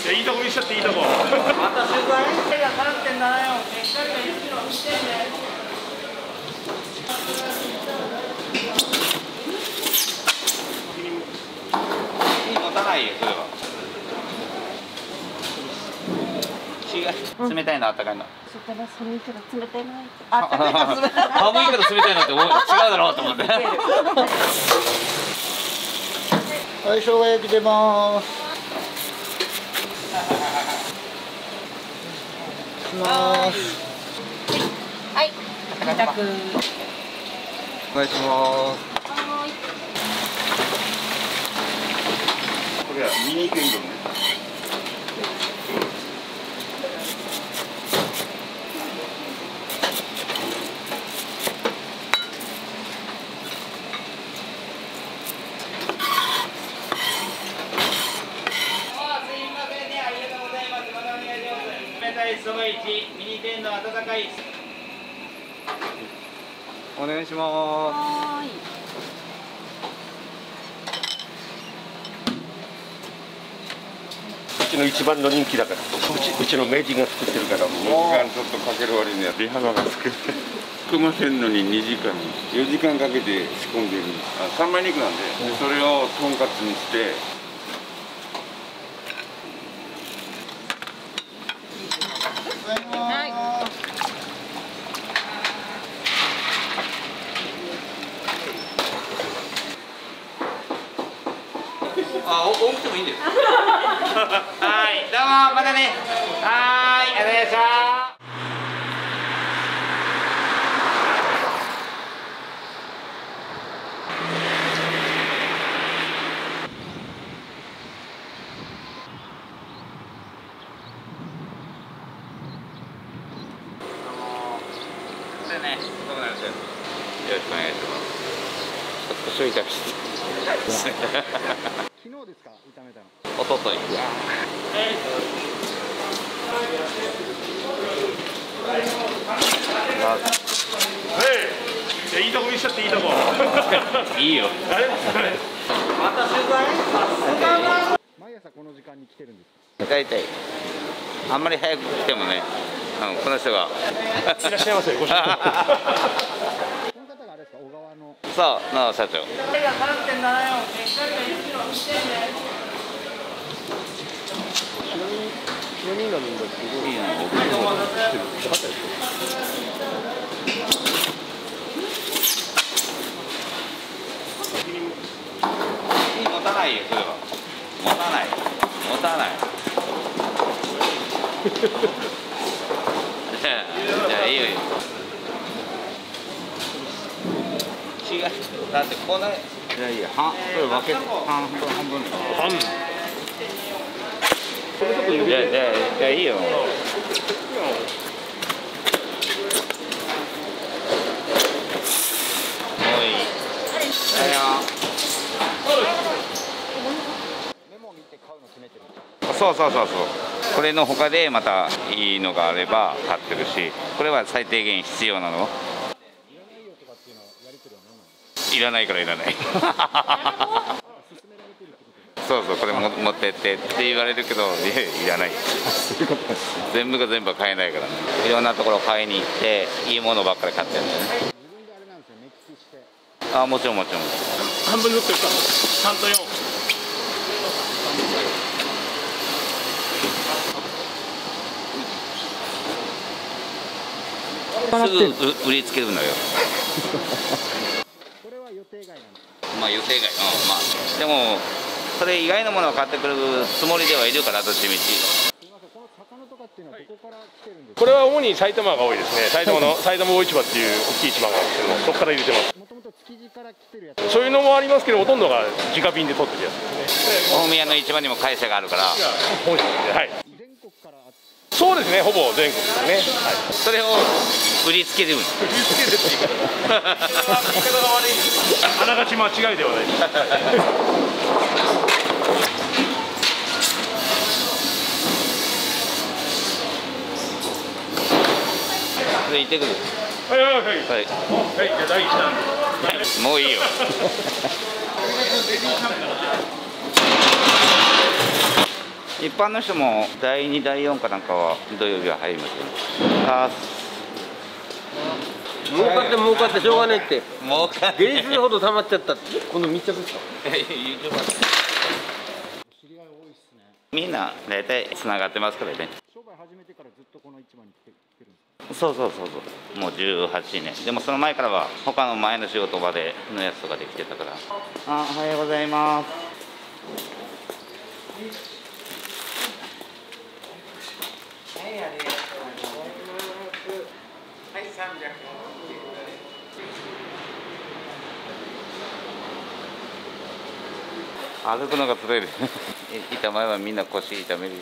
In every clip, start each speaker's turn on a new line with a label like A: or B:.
A: いいとこ見しちゃっていいとこ。
B: また取材。手が3.74。光が1キロ見てね。持たないよそれは。冷たいのあったかいの。
C: それ以上冷たいの。
B: あったかいの冷たい。寒いけど冷たいのって違うだろうと思って。はい、生姜焼き出ます。
C: はい。
B: お願いします。
A: これはミニ天丼ね。
B: そば1、ミニ天丼温かい。お願いします。
A: うちの一番の人気だから。うちの名人が作ってるから。
D: 時間ちょっとかける割には利幅が少ない。組ませるのに2時間、4時間かけて仕込んでる。三枚肉なんで、それをとんかつにして。
B: あ、多くてもいいんです。はい、どうも、またね。はい、ありがとうございました。ね、どうもよろしくお願いします。ちょっと醤油炒めして。
E: 昨日ですか、炒めたの。
B: おととい。
A: いいとこ見しちゃっていいとこ。
B: いいよ。
A: あれ？
B: また取材？
E: 毎朝この時間に来てるんですか。
B: 大体。あんまり早く来てもね、この人が。
A: いらっしゃいませ。ご主人。
E: この方があれですか、小川の。
B: そう、の社長。
E: 4人がみんなすごい。
B: いいね。持たないよ、それは。持たない。持たない。じゃあいいよ。違う。だってこの。じゃあいいよ。これ分けて半分。じゃあいいよ。そう。これの他でまたいいのがあれば買ってるし、これは最低限必要なの。いらないからいらない。そう、これ持ってってって言われるけど、いらない。全部が全部は買えないからね。いろんなところ買いに行っていいものばっかり買ってるんだよね。あ、もちろん。
A: 半分ずつか。3と4。
B: すぐ売りつけるのよ。
E: これは予定外なの。
B: まあ予定外、まあでもそれ以外のものを買ってくるつもりではいるから、どっちみち。
E: この魚とかっていうのはどこから来てるんですか。
A: これは主に埼玉が多いですね。埼玉魚市場っていう大きい市場があるんですけども、そこから入れてます。
E: もともと築地から来てるやつ。
A: そういうのもありますけど、ほとんどが直便で取ってるやつですね。
B: 大宮の市場にも会社があるから。
A: 本社で、はい。
E: 全国から。
A: そうですね、ほぼ全国ですね。はい。
B: それを売りつける。売り
A: つけるって言い方。言い方が悪いです。あながち間違いではないです。
B: 行ってくる。
A: はい。
B: はい。
A: じゃあ第一弾。
B: もういいよ。 一般の人も第2第4かなんかは土曜日は入りますよ。
F: 儲かってしょうがないって。
B: 儲かって
F: 芸術ほど溜まっちゃったって。この密着ですか。
B: みんな大体つながってますからね。
E: 商売始めてからずっとこの市場に来てるんですか？
B: そうもう18年。でもその前からは他の前の仕事場でのやつとかで来てたから。おはようございます。歩くのがつらいです。板前はみんな腰痛める。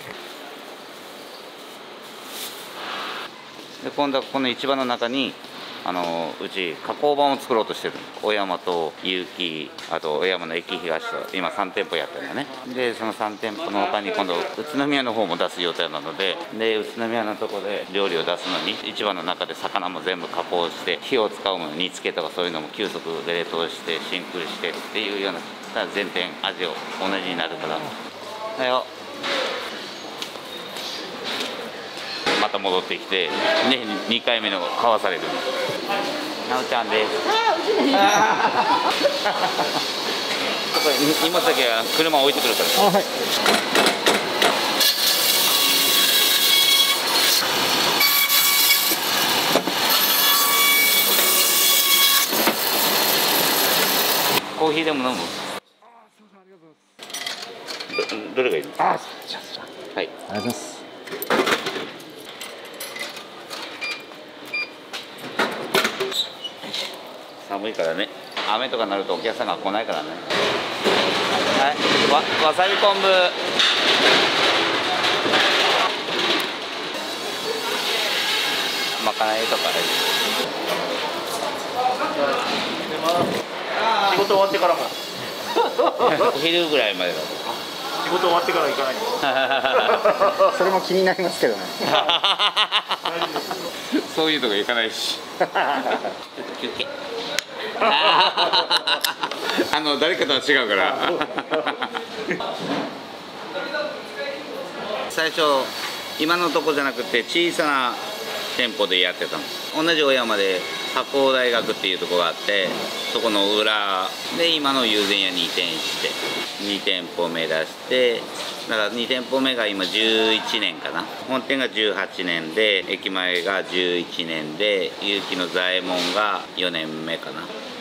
B: で今度はこの市場の中にうち加工場を作ろうとしてる。小山と結城、あと小山の駅東と今3店舗やってるんだね。でその3店舗の他に今度宇都宮の方も出す予定なので、宇都宮のとこで料理を出すのに市場の中で魚も全部加工して火を使うもの煮付けとかそういうのも急速で冷凍して真空してっていうような全店味を同じになるから。だよまた戻ってきて、ね、2回目の買わされる。なおちゃんです。ここ荷物だけは車置いてくるから。
E: はい。
B: コーヒーでも飲む？どれがいいの？
E: じゃあ
B: はい。
E: ありがとうございます。
B: 寒いからね。雨とかになるとお客さんが来ないからね。はい。わさび昆布。まかないとか。
A: 仕事終わってからも。
B: お昼ぐらいまでだと。
A: 仕事終わってから行かないの。
E: それも気になりますけどね。
B: そういうとこ行かないし。休憩。誰かとは違うから。最初今のとこじゃなくて小さな店舗でやってたの。同じ小山で加工大学っていうところがあって、そこの裏で今の友禅屋に移転して2店舗目出して、だから2店舗目が今11年かな。本店が18年で、駅前が11年で、結城の左衛門が4年目かな。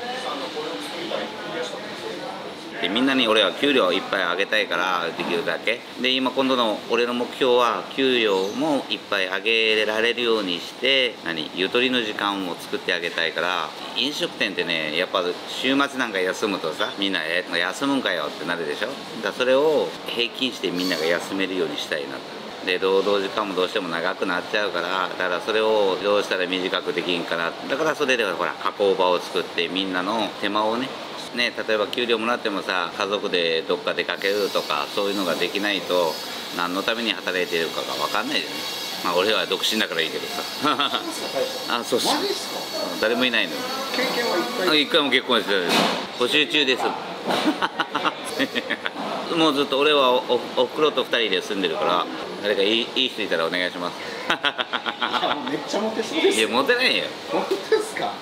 B: でみんなに俺は給料いっぱい上げたいから、できるだけで今度の俺の目標は給料もいっぱい上げられるようにして、ゆとりの時間を作ってあげたいから。飲食店ってね、やっぱ週末なんか休むとさ、みんな休むんかよってなるでしょ。だからそれを平均してみんなが休めるようにしたいなと。で労働時間もどうしても長くなっちゃうから、だからそれをどうしたら短くできんかな。だからそれでほら加工場を作って、みんなの手間をね、例えば給料もらってもさ、家族でどっか出かけるとかそういうのができないと、何のために働いてるかが分かんないじゃない。まあ俺は独身だからいいけどさ。あ、そうそう。誰もいないのよ。
E: 経験は
B: 一回も結婚してないです。募集中です。もうずっと俺はおふくろと2人で住んでるから、誰かいい人いたらお願いします。
E: めっちゃモテそうです。
B: いやモテないよ。
E: 本当ですか？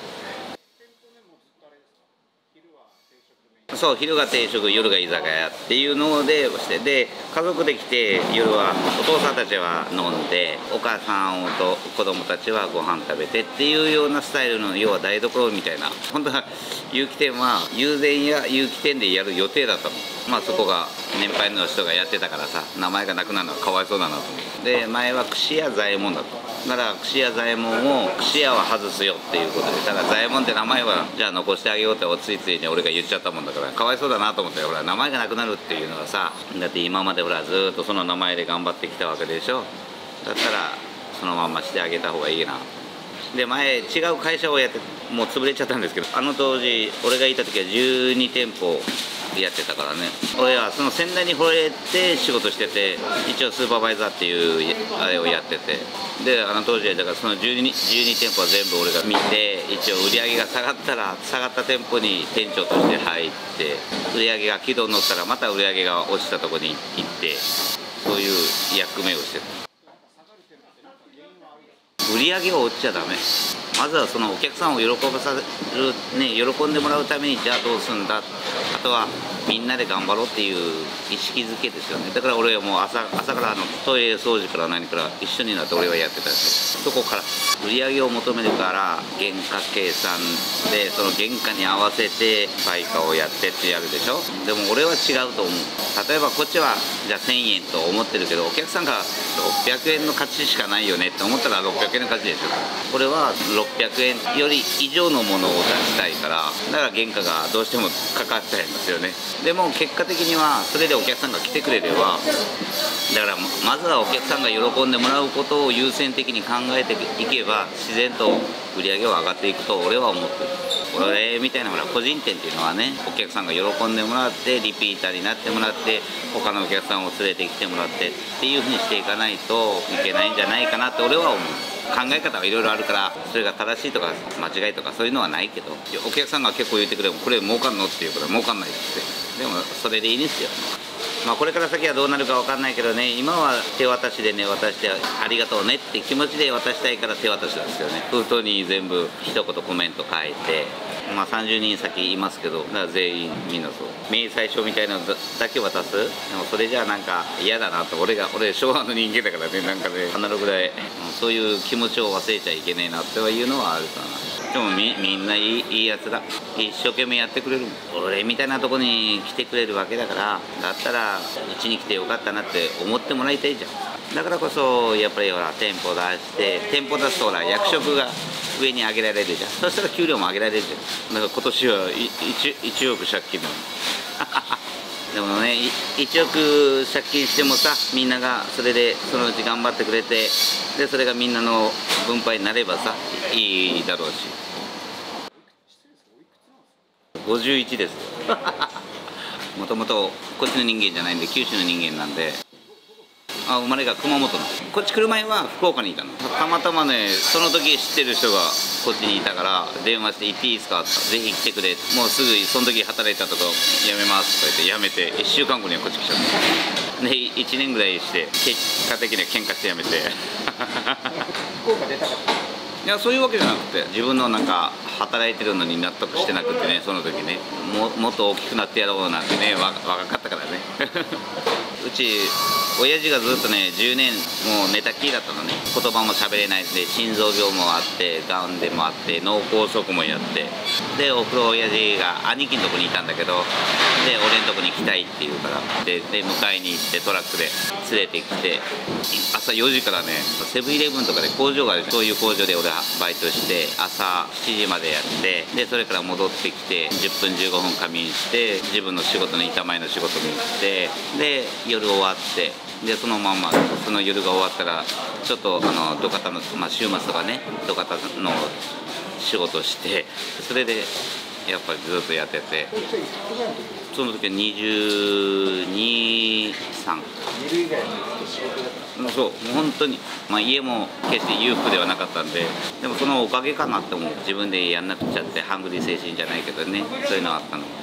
B: そう、昼が定食、夜が居酒屋っていうのでして、で家族で来て、夜はお父さんたちは飲んで、お母さんと子供たちはご飯食べてっていうようなスタイルの、要は台所みたいな。本当は結城店は友禅や結城店でやる予定だったの。まあそこが年配の人がやってたからさ、名前がなくなるのはかわいそうだなと思って。で前は串屋左衛門だと。だから串屋左衛門を串屋は外すよっていうことで、ただ左衛門って名前はじゃあ残してあげようってついついに俺が言っちゃったもんだから、かわいそうだなと思って。ほら名前がなくなるっていうのはさ、だって今までほらずっとその名前で頑張ってきたわけでしょ。だったらそのまんましてあげた方がいいな。で前違う会社をやって、もう潰れちゃったんですけど、あの当時俺がいた時は12店舗やってたからね。俺はその先代に惚れて仕事してて、一応スーパーバイザーっていうあれをやってて、であの当時はだからその12店舗は全部俺が見て、一応売り上げが下がったら下がった店舗に店長として入って、売り上げが軌道に乗ったらまた売り上げが落ちたとこに行って、 そういう役目をしてる。売り上げを落ちちゃダメ。まずはそのお客さんを喜ばされるね、喜んでもらうためにじゃあどうすんだ、あとはみんなで頑張ろうっていう意識づけですよね。だから俺はもう朝からトイレ掃除から何から一緒になって俺はやってたんですよ。そこから売り上げを求めるから原価計算で、その原価に合わせて売価をやってってやるでしょ。でも俺は違うと思う。例えばこっちはじゃあ1000円と思ってるけど、お客さんが600円の価値しかないよねって思ったら600円の価値ですよ。俺は600円より以上のものを出したいから、だから原価がどうしてもかかっちゃいますよね。でも結果的にはそれでお客さんが来てくれれば、だからまずはお客さんが喜んでもらうことを優先的に考えていけば自然と売り上げは上がっていくと俺は思ってる。俺みたいな個人店っていうのはね、お客さんが喜んでもらってリピーターになってもらって他のお客さんを連れてきてもらってっていうふうにしていかないといけないんじゃないかなって俺は思う。考え方はいろいろあるから、それが正しいとか間違いとかそういうのはないけど、お客さんが結構言ってくれる、これ儲かんのっていうから儲かんないって言って、でもそれでいいんですよ。まあこれから先はどうなるか分かんないけどね、今は手渡しでね、渡してありがとうねって気持ちで渡したいから手渡しなんですよね。封筒に全部一言コメント書いて、まあ30人先いますけど、だから全員みんなそう明細書みたいなのだけ渡す。でもそれじゃあなんか嫌だなと、俺昭和の人間だからね、なんかねアナログでそういう気持ちを忘れちゃいけないなっていうのはあるかな。でもみんないいやつだ、一生懸命やってくれる。俺みたいなとこに来てくれるわけだから、だったらうちに来てよかったなって思ってもらいたいじゃん。だからこそやっぱりほら店舗出して、店舗出すとほら役職が上に上げられるじゃん。そしたら給料も上げられるじゃん。だから今年は 1億借金だもんでもね、1億借金してもさ、みんながそれでそのうち頑張ってくれて、でそれがみんなの分配になればさ、いいだろうし。51ですもともとこっちの人間じゃないんで、九州の人間なんで。生まれが熊本の。こっち来る前は福岡にいたの。たまたまね、その時知ってる人がこっちにいたから電話して「行っていいですか?」って「ぜひ来てくれ」もうすぐその時働いたとこ辞めますとか言って辞めて、1週間後にはこっち来ちゃったで1年ぐらいして結果的には喧嘩して辞めて
E: 福岡出たかった。
B: いやそういうわけじゃなくて、自分のなんか働いてるのに納得してなくてね、その時ね、もっと大きくなってやろうなんてね、若かったからねうち親父がずっとね10年もう寝たきりだったのね。言葉も喋れないで、心臓病もあって、がんでもあって、脳梗塞もやって、でお風呂親父が兄貴のとこにいたんだけど、で俺のとこに来たいって言うから、で迎えに行ってトラックで連れてきて、朝4時からねセブンイレブンとかで工場がある、そういう工場で俺はバイトして朝7時までやって、でそれから戻ってきて10分15分仮眠して、自分の仕事の板前の仕事に行って、で夜終わって、でそのまんまその夜が終わったらちょっと土方の、週末とかね土方の仕事をして、それでやっぱりずっとやってて、その時は22、3。そう、もう本当に、家も決して裕福ではなかったんで、でもそのおかげかなって思う。自分でやんなくちゃって、ハングリー精神じゃないけどね、そういうのはあったの。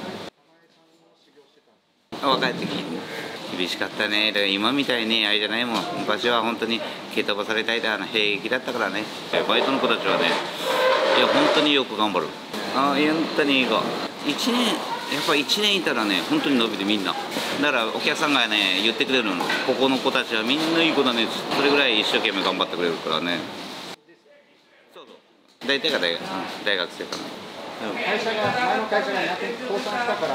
B: 若い時に厳しかったね。だから今みたいにあれじゃないもん。昔は本当に蹴飛ばされたいで兵役だったからね。バイトの子たちはね、いや本当によく頑張る。本当にいい子。1年やっぱ1年いたらね、本当に伸びてみんな。だからお客さんがね言ってくれるの、ここの子たちはみんないい子だね。それぐらい一生懸命頑張ってくれるからね。そうそう。大体が大学生かな。
E: 前の会社が倒産したから、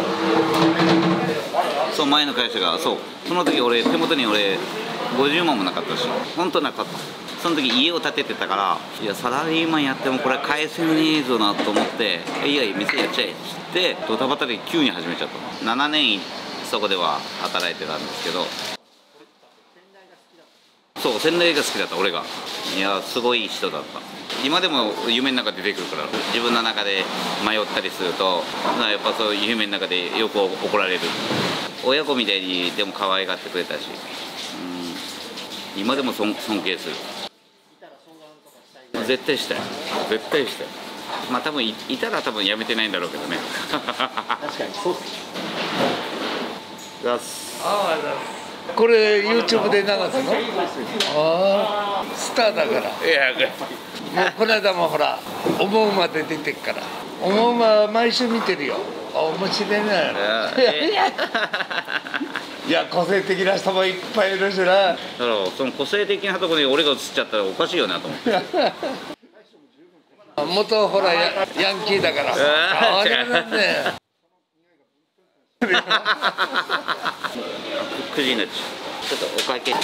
B: そう前の会社がそう、その時俺手元に50万もなかったし、本当なかった。その時家を建ててたから、いやサラリーマンやってもこれ返せねえぞなと思って、いや店やっちゃえってドタバタで急に始めちゃった。7年そこでは働いてたんですけど、そう仙台が好きだった俺が。いやすごい人だった。今でも夢の中で出てくるから、自分の中で迷ったりするとやっぱそういう夢の中でよく怒られる。親子みたいにでも可愛がってくれたし、今でも尊敬する。絶対したい、絶対したい。多分いたら多分やめてないんだろうけどね
E: 確かにそうっす。
B: ありがとうございます。
G: これ YouTube で流すの？ああ、スターだから。
B: いや
G: もうこの間もほら、おもうまで出てっから。おもうま毎週見てるよ。あ、面白いね。いや、個性的な人もいっぱいいるしな。
B: だからその個性的なところに俺が映っちゃったらおかしいよなと思って。
G: 元ほらヤンキーだから。あれなんだよ。
B: 9時になっちゃう。ちょっとお会計上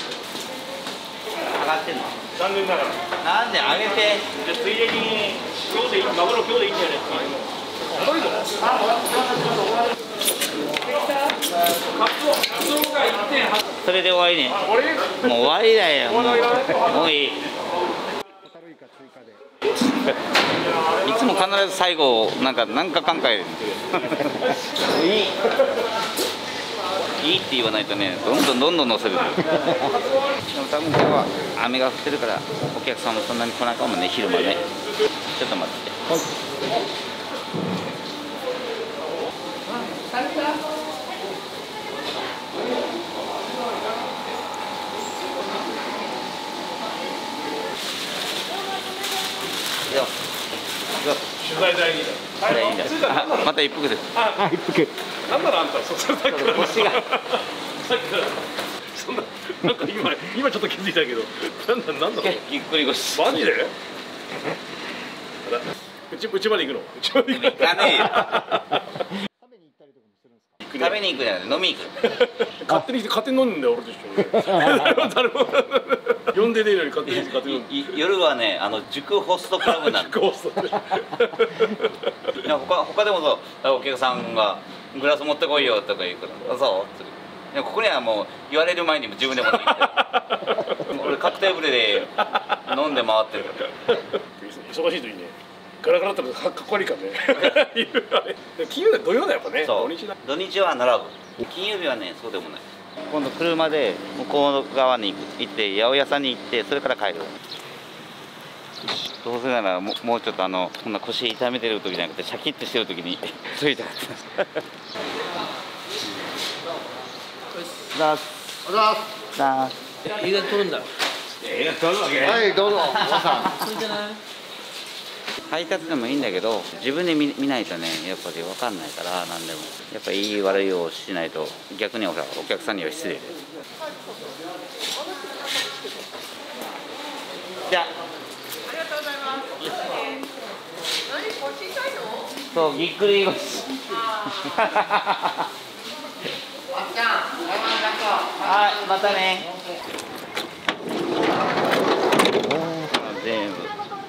B: がってんの？
A: 残念ながら。
B: なんで上げて。
A: じゃあついでに今日でいい、マグロ今日でいいんじゃないですか。
B: それで終わりね。もう終わりだよ。もういい。いつも必ず最後なんかかんかいる。いいって言わないとね、どんどん乗せる。でも多分今日は雨が降ってるからお客さんもそんなに来ないかもね、昼間ね。ちょっと待って。
A: 取材代に。
B: また一服です。
A: あ、一服。なんならあんた、さっきから。
B: 腰が。
A: さっきから。そんな、なんか今ちょっと気づいたけど。なんだろう。
B: ぎっくり腰。
A: マジで。うちまで行くの。うちまで行く。
B: 行かねえよ。食べに行くじゃない、飲みに行く。
A: 勝手に飲んでんだよ、俺と一緒に。誰も。呼んでねえのに勝手に飲んで。
B: 夜はね、塾ホストクラブなんで。
A: 塾ホスト。
B: 他でもそう、お客さんがグラス持ってこいよとか言うから、そう。でもここにはもう言われる前にも自分で持ってきて。俺カクテーブルで飲んで回ってるから。
A: 忙しい時にね。ガラガラってかっこ悪いからね。金曜日土曜だやっぱね。
B: 土日は並ぶ。金曜日はね、そうでもない。今度車で向こう側に行って八百屋さんに行ってそれから帰る。どうせならもうちょっとこんな腰痛めてる時じゃなくてシャキッとしてる時についたかった。
F: 映画撮るんだ。
A: 映画撮るわけ。
G: はい、どうぞ。
B: 配達でもいいんだけど自分で見ないとねやっぱり分かんないから、何でもやっぱりいい悪いをしないと逆にお客さんには失礼で。じゃあありがとうございます。何腰痛いの？そう、ぎっくり腰。はい、またね。全部。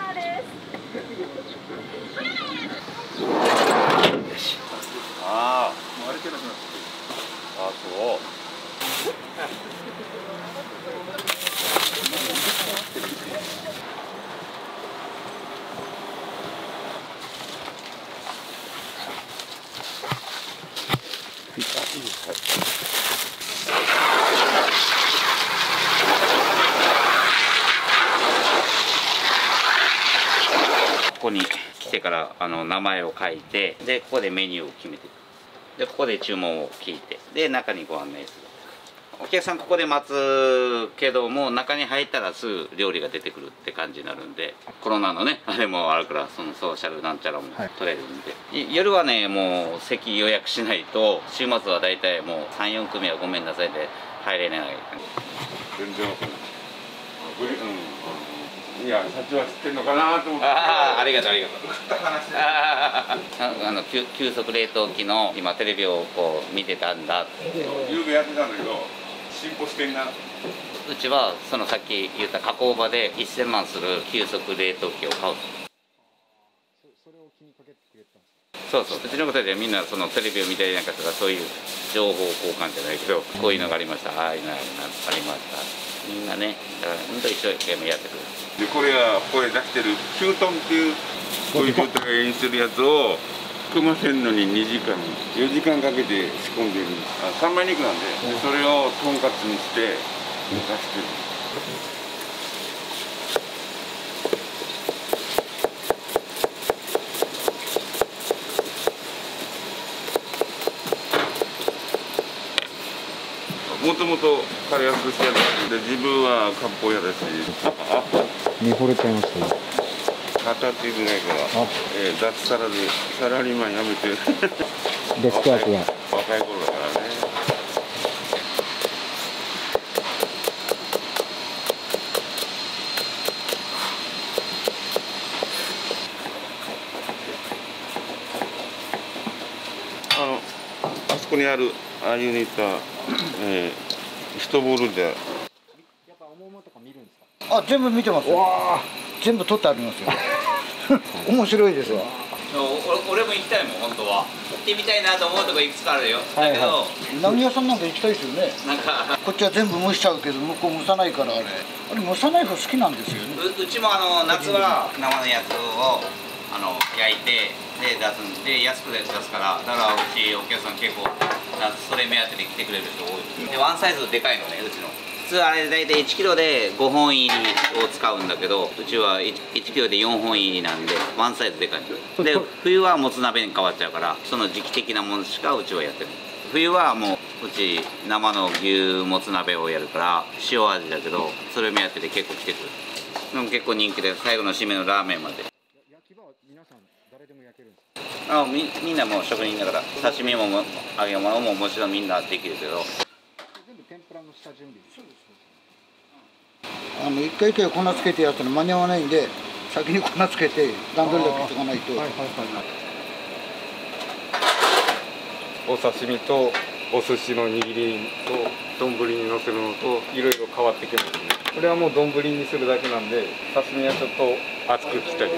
B: ああ、そう。ここに来てから名前を書いて、でここでメニューを決めていく。でここで注文を聞いて、で中にご案内する。お客さんここで待つけども中に入ったらすぐ料理が出てくるって感じになるんで、コロナのねあれもあるからそのソーシャルなんちゃらも取れるんで、夜はねもう席予約しないと週末は大体もう 3,4 組はごめんなさいで入れない感じ。
D: 全然わかんない。いや、社長は知ってんのかなと思って。
B: ありがとうありがとう。急速冷凍機の今テレビをこう見てたんだって。
D: ゆうべやってたんだけど進歩してんな。
B: うちはそのさっき言った加工場で1000万する急速冷凍機を買う。
E: それを気にかけてくれたんですか？
B: そうそう、うちの子たちはみんなそのテレビを見たりなんかとかそういう情報交換じゃないけど、こういうのがありました、ああいうのがありました、みんなね、だから本当に一生懸命やってくる。
D: でこれはこれ出してる9トンっていうこういう状態にしてるやつを含ませるのに2時間4時間かけて仕込んでる。三枚肉なんで、それをとんかつにして出してる。ももともと彼は寿司屋だで、自分は割烹屋だし。
E: 見惚れちゃいましたよ。
D: 片手ぐらいから、脱サラでサラリーマン辞めて
E: デスクワークは
D: 若い頃だからね。あそこにあるああいうネタ、一ボールで。
E: やっぱおもまとか見るんですか？
H: あ、全部見てますよ。全部撮ってありますよ。面白いですよ。
B: 俺も行きたいもん、本当は。行ってみたいなと思うとこいくつかあるよ。だけど、
H: うなぎ屋さんなんか行きたいですよね。
B: なんか
H: こっちは全部蒸しちゃうけど、向こう蒸さないから、あれ蒸さない方好きなんですよね。
B: うちも夏は生のやつを焼いてで出すんで、安く出すから、だからうちお客さん結構夏それ目当てで来てくれる人多いで、ワンサイズでかいのね、うちの。普通あれ大体1キロで5本入りを使うんだけど、うちは 1キロで4本入りなんでワンサイズでかいので、冬はもつ鍋に変わっちゃうから、その時期的なものしかうちはやってる。冬はもううち生の牛もつ鍋をやるから塩味だけど、それ目当てで結構来てくる。でも結構人気で、最後の締めのラーメンまで。
E: 焼き場は皆さん誰でも焼けるんですか？
B: みんなもう職人だから、刺身も揚げ物ももちろんみんなできるけど、
E: 全部天ぷらの下準備。そうです。
H: 一回一回粉つけてやったら間に合わないんで、先に粉つけて段取りだけしておかないと。
I: お刺身とお寿司の握りと丼にのせるのといろいろ変わってきますね。これはもう丼にするだけなんで、刺身はちょっと厚く切ったり。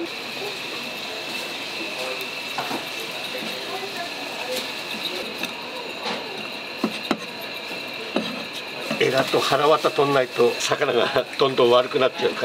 J: エラと腹渡取んないと魚がどんどん悪くなっちゃうから。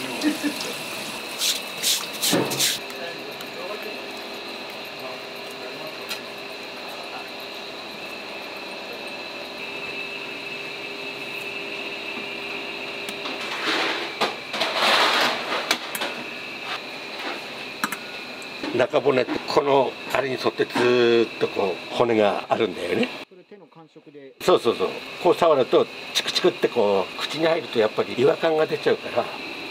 J: 中骨ってこのあれに沿ってずーっとこう骨があるんだよね。
E: それ手の感触で。
J: そうそうそう。こう触るとチクチクってこう口に入るとやっぱり違和感が出ちゃうから。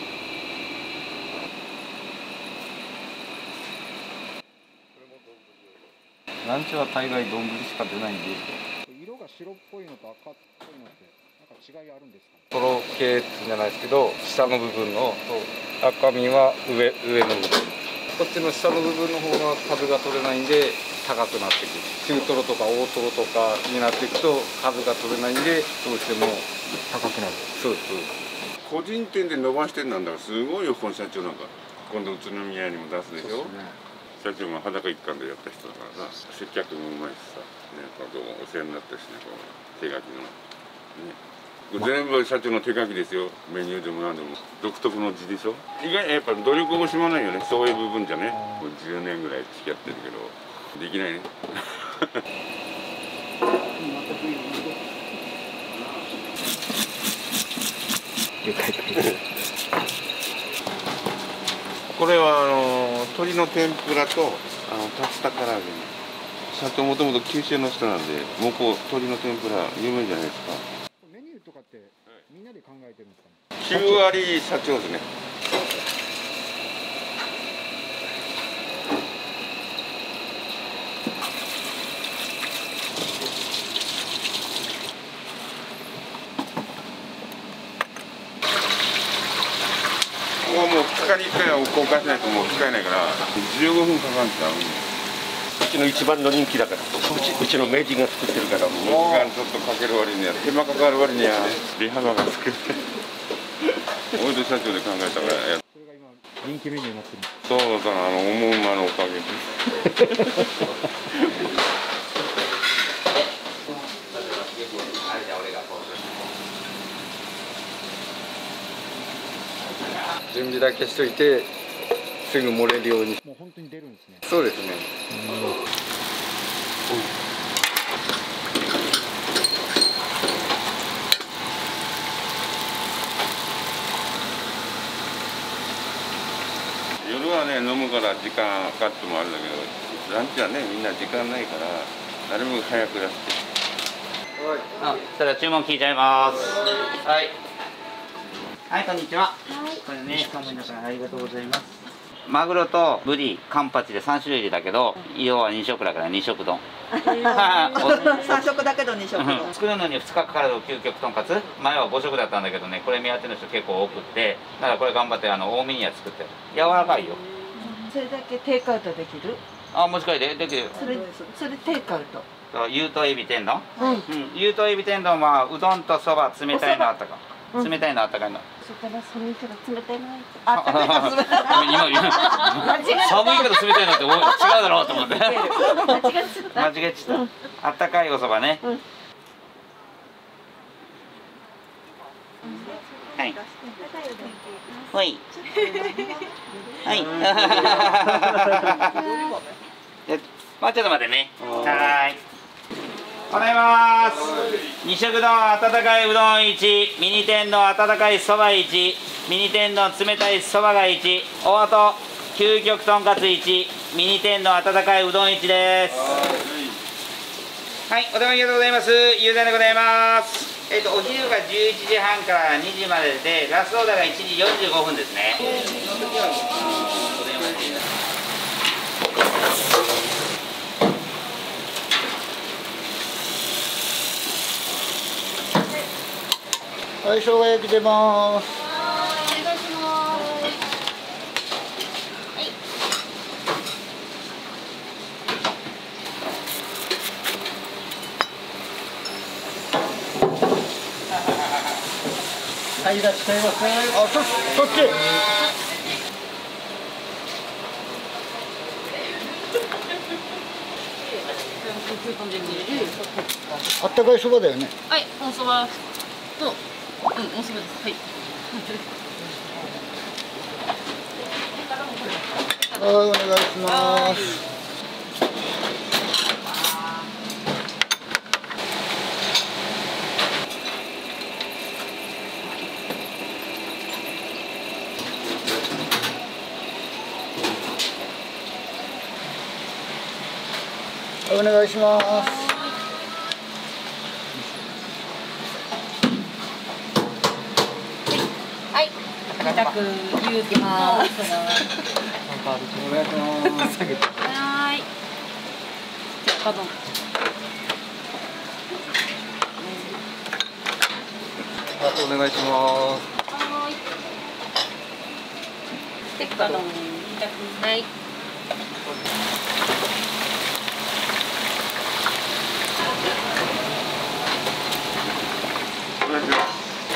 I: ランチは大概丼しか出ないんで。
E: 色が白っぽいのと赤っぽいのってなんか違いあるんですか？
I: トロ系じゃないですけど、下の部分のと赤身は上の部分。こっちの下の部分の方が数が取れないんで高くなってくる。中トロとか大トロとかになっていくと数が取れないんで、どうしても
E: 高くなる。
I: そうそう。
D: 個人店で伸ばしてんなんだからすごいよ、この社長なんか。今度宇都宮にも出すでしょ。社長も裸一貫でやった人だからさ、接客もうまいしさ、ね、どうもお世話になったしね、この手書きのね。全部社長の手書きですよ。メニューでも何でも独特の字でしょ。意外にやっぱ努力を惜しまないよね、そういう部分じゃね。もう10年ぐらい付き合ってるけどできないね。これは鶏の天ぷらと竜田唐揚げ。社長もともと九州の人なんで、もうこう鶏の天ぷら有名じゃないですか。
E: メニューとかってみんなで考えてるんですかね？
D: 9割社長ですね。ここはもう2日に1回は交換しないともう使えないから15分かかるんですよ。
J: うちの一番の人気だから。うちの名人が作ってるから。
D: 時間ちょっとかける割には手間かかる割には利幅が少ない。オイル社長で考えたからや。
E: それが今人気メニューになってるんです。
D: そうだ、思うまのおかげで。
I: 準備だけしといてすぐ盛れるように。
E: もう本当に出るんですね。
I: そうですね。
D: 夜はね飲むから時間かかってもあるんだけど、ランチはねみんな時間ないからなるべく早く出して。
B: それでは注文聞いちゃいます。はい。はい、こんにちは。これね、寒い中ありがとうございます。マグロとブリ、カンパチで3種類だけど、色は2色だから2色丼。
K: 3食だけど2食丼。
B: 作るのに2日かかる究極とんかつ。前は5食だったんだけどね、これ目当ての人結構多くって、だからこれ頑張って多めには作ってる。柔らかいよ。
K: それだけテイクアウトできる？
B: あ、もしかしてできる。
K: それテイクアウト。
B: 有頭エビ天丼。有頭エビ天丼はうどんとそば冷たいのあったか。冷たいのあったかいの。
C: そしたら寒いけど冷たいの入って。
K: あったかいの冷たい。
B: 寒いけど冷たいのって違うだろうと思って。間違えちゃった。あったかいおそばね。はい。はい。はい。まあちょっと待ってね。はい。おはようございます。二色丼温かいうどん1、ミニ天丼温かいそば1、ミニ天丼冷たいそばが1、おあと究極とんかつ1、ミニ天丼温かいうどん1です。はい、お電話ありがとうございます。ゆうざいでございます。お昼が11時半から2時までで、ラストオーダーが1時45分ですね。
H: はい、生姜焼き出ます。
C: お願いします。
F: はい、いらっしゃいませ。
H: あ、そっち。あったかいそばだよね。
C: はい、おそばと、おそばです。はい。
H: はい、お願いします。お願いします。
C: はい。
K: たく言うてます。
H: お願いします。
C: はい。じゃあ、
I: お願いします。
C: はい。鉄火丼。はい。
D: お願いします。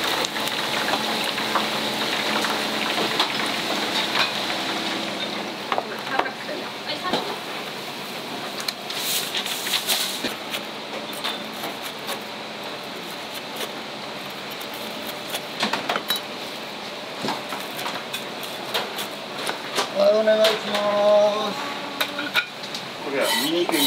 H: はい、お願いします。
D: これはミニ天丼です。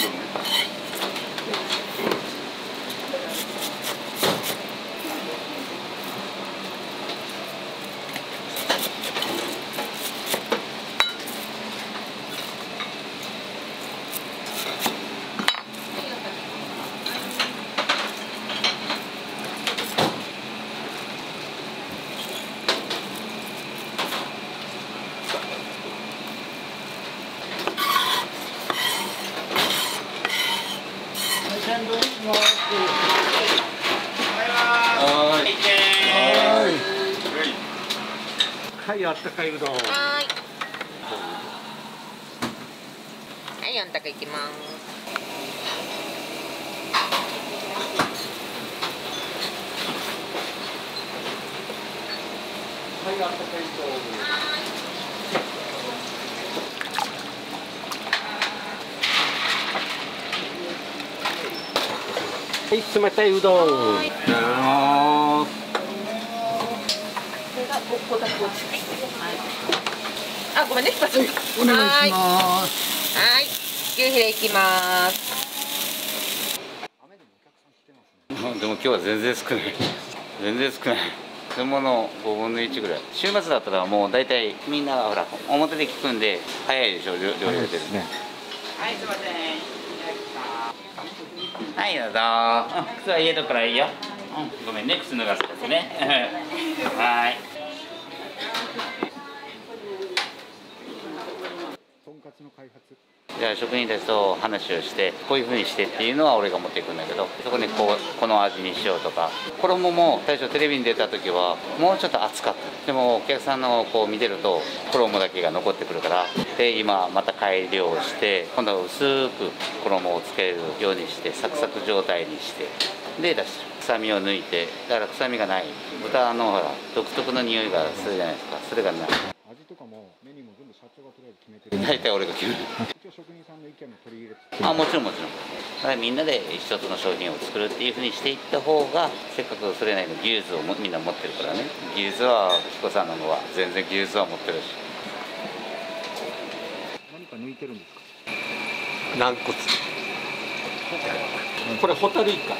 J: はい、あったかいうどん。
K: はい。はい、あんたかいきます。
J: はい、あったかいうどん。はい、冷たいうどん。いただきます。
K: あ、ごめんね。
H: お願いします。
K: はい。牛ヒレいきます。
B: でも今日は全然少ない。全然少ない。そういうもの5分の1ぐらい。週末だったらもう大体みんながほら表で聞くんで早いでしょ、料理が出る。はい、すいません。 はいどうぞ。靴は家とからいいよ。ごめんね、靴脱がすですね。はい。
E: とんかつの開発。
B: じゃあ職人たちと話をしてこういう風にしてっていうのは俺が持っていくんだけど、そこにこの味にしようとか。衣も最初テレビに出た時はもうちょっと厚かった。でもお客さんの見てると衣だけが残ってくるから、で今また改良して今度は薄く衣をつけるようにしてサクサク状態にしてで出してる。臭みを抜いて、だから臭みがない豚のほら独特の匂いがするじゃないですか。それがない。
E: 味とかもメニューも全部社長がとりあえず決めてる。
B: 大体俺が決める。
E: 一応職人さんの意見も取り入れて。
B: もちろんもちろん。だからみんなで一つの商品を作るっていうふうにしていった方が、せっかくそれなりの技術をみんな持ってるからね。技術は彦さんの方は全然技術は持ってるし。
E: 何か抜いてるんですか。
J: 軟骨。これホタルイカ。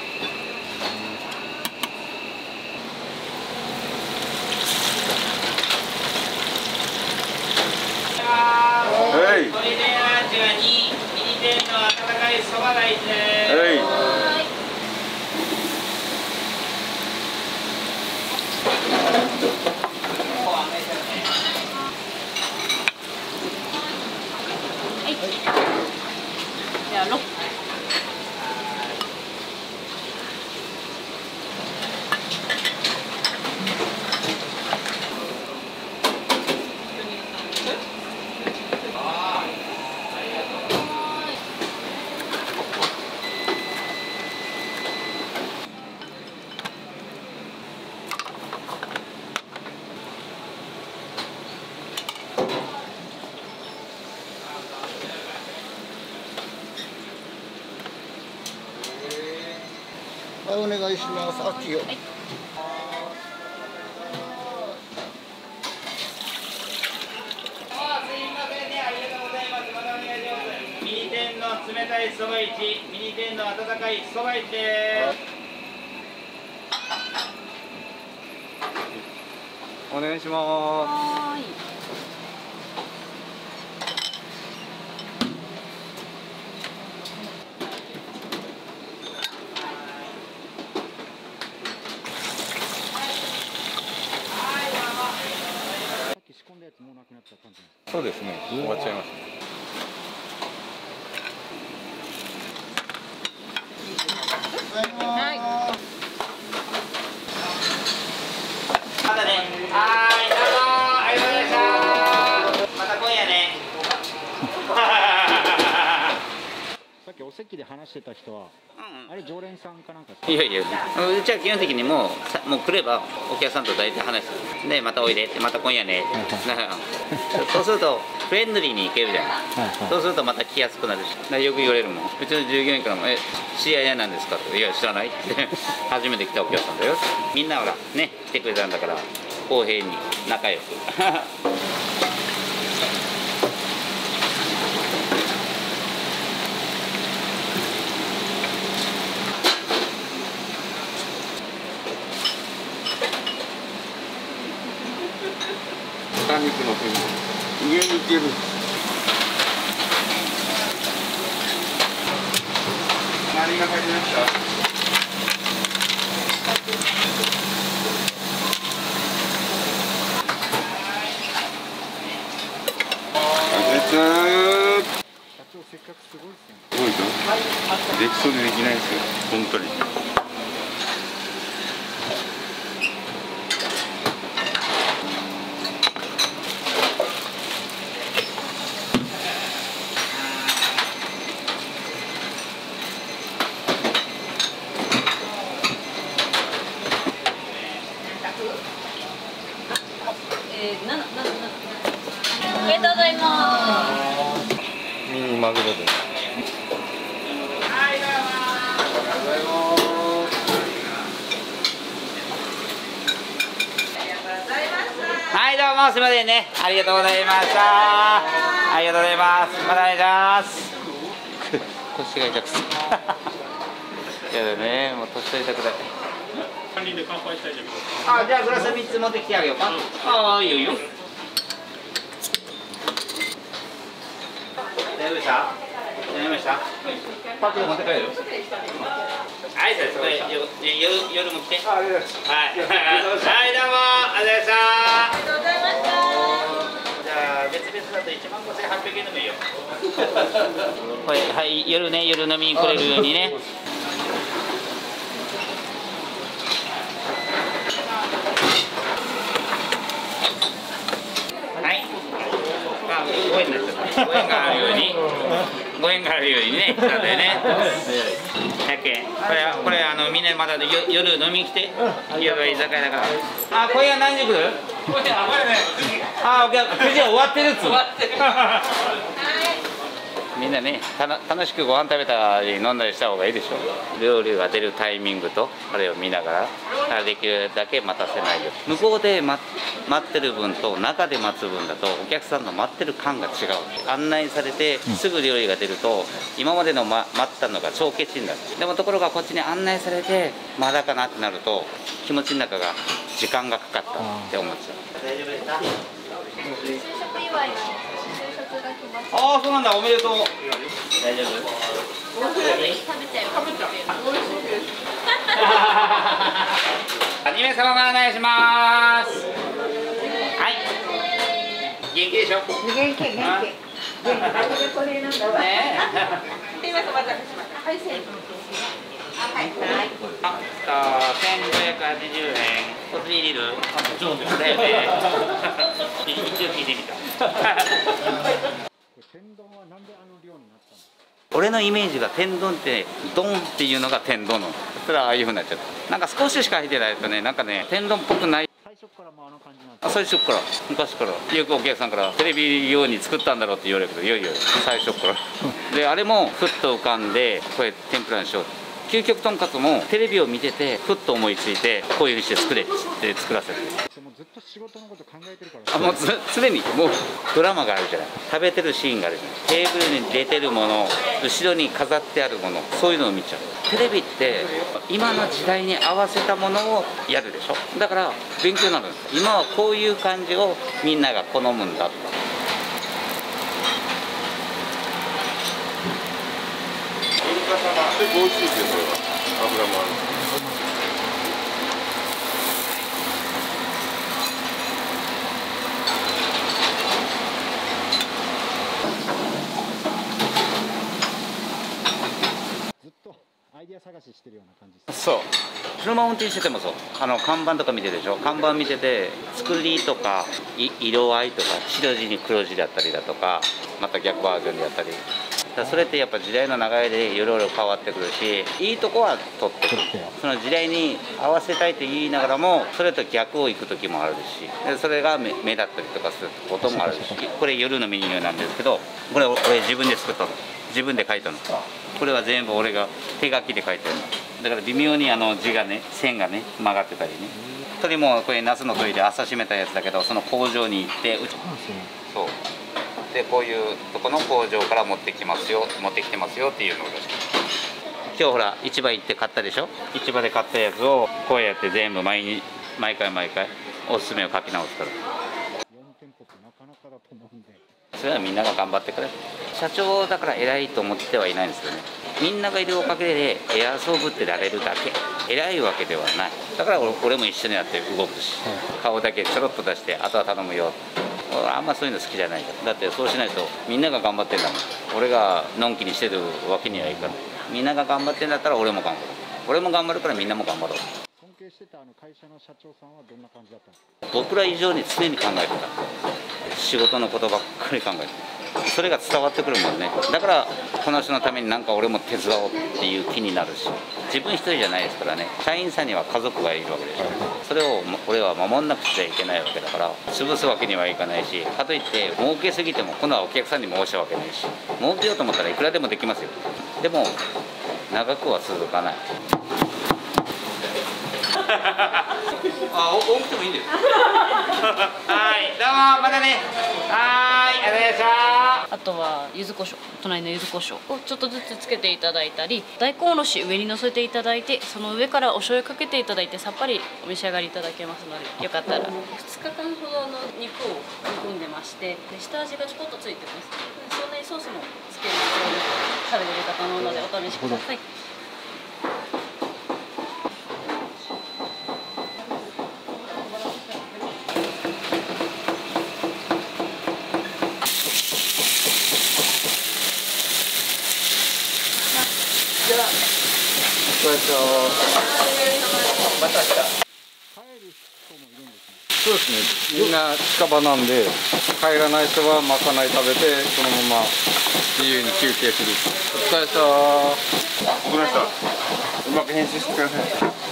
D: はい。
B: これでランチは2、ミニ天の温かいそばが1です。
D: はい。
C: じゃあ6。
H: はい、お願いします。あっちよ。
B: ミニ天の冷たいそば1、ミニ天の温かいそば1です。
I: お願いします。
E: 仕込んだやつもうなくなった感じ。
I: そうですね。終わっちゃいました。
K: はい。
B: またね。はい、どうもありがとうございました。また今夜ね。
E: さっきお席で話してた人は、あれ常連さんかなんか。
B: いやいや、うちは基本的にもう来ればお客さんと大体話すで、またおいでって、また今夜ねそうするとフレンドリーに行けるじゃん。そうするとまた来やすくなるし、よく言われるもん。うちの従業員からも「知り合いなんですか?」って「いや知らない」って初めて来たお客さんだよ。みんなほらね来てくれたんだから公平に仲良く
D: 豚肉の上にいける。何が入りました？
E: 社長せっかくすごいですね。
D: すごいでしょ。できそうでできないですよ。本当に。
C: ありがとうございます。
I: ミニマグロです。
B: はいどうもすみませんね、ありがとうございました。ありがとうございます。またお願いします。腰が痛くてやだね、もう年取りたくない。
A: 3人で乾杯したいんだけど。
B: じゃあグラス3つ持ってきてあげようか。いいよいいよ。大丈夫でした？ やりました。パック持って帰る。はい、そうです。これ夜も来て。はい。はい、どうも、ありがとうございました。じゃあ別々だと15,800円でもいいよ。これはい夜ね、夜飲みに来れるようにね。はい。5円になっちゃった。5円があるように。5円があるようにね、したんだよね。100円。これみんなまだ夜飲みに来て、夜は居酒屋だから。あ、これは何時来る？あ、9時は終わってるっつ。みんなね、楽しくご飯食べたり飲んだりした方がいいでしょ。料理が出るタイミングとあれを見ながらできるだけ待たせないよ。向こうで待ってる分と中で待つ分だとお客さんの待ってる感が違う。案内されてすぐ料理が出ると今までの待ったのが帳消しになる。でもところがこっちに案内されてまだかなってなると気持ちの中が時間がかかったって思っちゃう。大丈夫ですか？就職祝いのああ、そうなんだ。おめでとう。大丈夫？食べちゃう。2名様ご案内します。はい。元気でしょ？元気。これなんだわ。すいません、お待たせしました。はい、はい。1580円。こっちに入れる？そうですね。一応聞いてみた。
E: 天丼はなんであの量になったの？
B: 俺のイメージが天丼ってドンっていうのが天丼なの。そしたらああいう風になっちゃった。なんか少ししか入ってないとね、なんかね天丼っぽくない。
E: 最初からもうあの感じなんですか？
B: 最初から昔からよくお客さんからテレビ用に作ったんだろうって言われるけど、いやいや最初からであれもふっと浮かんでこれ天ぷらにしよう。究極とんかつもテレビを見ててふっと思いついてこういうふうにして作れって作らせて。
E: もうずっと仕事のこと考えてるから。
B: あ、もう常にもうドラマがあるじゃない。食べてるシーンがあるじゃない。テーブルに出てるもの、後ろに飾ってあるもの、そういうのを見ちゃう。テレビって今の時代に合わせたものをやるでしょ。だから勉強になるんです。今はこういう感じをみんなが好むんだと。
D: 結構美味しいですよ、油もある。
E: ずっとアイディア探ししてるような感じ
B: です。そう。車運転しててもそう。看板とか見てるでしょ。看板見てて作りとか色合いとか白地に黒地だったりだとか、また逆バージョンであったり。それってやっぱ時代の流れでいろいろ変わってくるし、いいとこは取ってくる。その時代に合わせたいと言いながらもそれと逆を行く時もあるし、それが目立ったりとかすることもあるし、これ夜のメニューなんですけど、これ俺自分で作ったの、自分で書いたの。これは全部俺が手書きで書いてるのだから微妙に字がね、線がね曲がってたりね。鶏もこれ夏の鶏で朝締めたやつだけど、その工場に行ってそうでこういうとこの工場から持ってきてますよっていうのを今日ほら市場行って買ったでしょ。市場で買ったやつをこうやって全部毎回おすすめを書き直すから。4
E: 店舗ってなかなかだと思うんで、
B: それはみんなが頑張ってくれ。社長だから偉いと思ってはいないんですよね。みんながいるおかげで偉そうぶってられるだけ、偉いわけではない。だから俺も一緒にやって動くし、顔だけちょろっと出してあとは頼むよ。あんまそういうの好きじゃないから。だってそうしないとみんなが頑張ってんだもん。俺がのんきにしてるわけにはいかない。みんなが頑張ってんだったら俺も頑張る。俺も頑張るからみんなも頑張ろう。
E: 尊敬してた会社の社長さんはどんな感じだったんですか？
B: 僕ら以上に常に考えてた。仕事のことばっかり考えてた。それが伝わってくるもんね。だからこの人のためになんか俺も手伝おうっていう気になるし、自分一人じゃないですからね。社員さんには家族がいるわけでしょ。それを俺は守んなくちゃいけないわけだから、潰すわけにはいかないし、かといって儲けすぎても今度はお客さんに申し訳ないし、儲けようと思ったらいくらでもできますよ。でも長くは続かない。多くてもいいんだよ。はい、どうもまたね。はい、ありがとうございました。
C: あとは柚子胡椒、隣の柚子胡椒をちょっとずつつけていただいたり、大根おろし上に乗せていただいて、その上からお醤油かけていただいてさっぱりお召し上がりいただけますので、よかったら。2日間ほどの肉を煮込んでまして、で下味がちょこっとついてます。そんなにソースもつける食べれるかと思うのでお試しください。
I: また明日。そうですね。みんな近場なんで、帰らない人はまかない食べてそのまま自由に休憩する。お疲れさー。
D: ごめんなさい。うまく編集してください。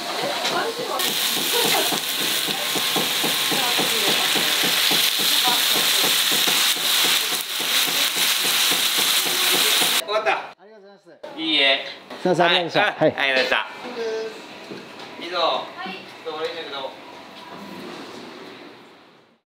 B: 終わった。
H: ありがとうございます。
B: いいえ。
H: すみません、ありがとうございました。
B: ありがとうございました。以上。ちょっと悪いんだけど。